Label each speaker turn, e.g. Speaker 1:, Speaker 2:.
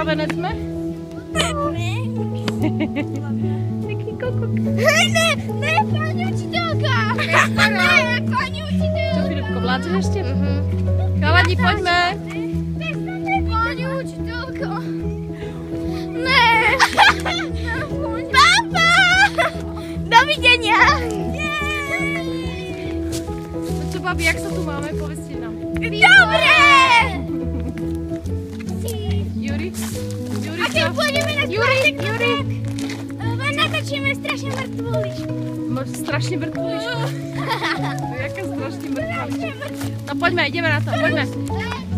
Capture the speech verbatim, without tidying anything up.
Speaker 1: mravenec jsme? Jaký kokok.
Speaker 2: Ne, ne, paní učitelka. Ne, paní učitelka.
Speaker 1: Co, Filipko, vládzeš ještě? Chalani, pojďme.
Speaker 2: Paní učitelka. Ne. Papa. Dovidenia.
Speaker 1: No co, babi, jak se tu máme? Povězte nám.
Speaker 2: Dobré.
Speaker 1: Juri? Juri,
Speaker 2: A keď pôjdeme na
Speaker 1: Juri, Juri.
Speaker 2: Natočíme strašne mŕtvuličku.
Speaker 1: Máš strašně mrtvuličku. Jaká strašně mrtvulička. No pojďme, jdeme na to, pojďme.